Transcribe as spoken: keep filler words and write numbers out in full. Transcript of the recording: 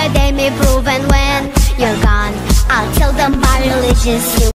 the day may prove, and when you're gone, I'll tell them my religion's you.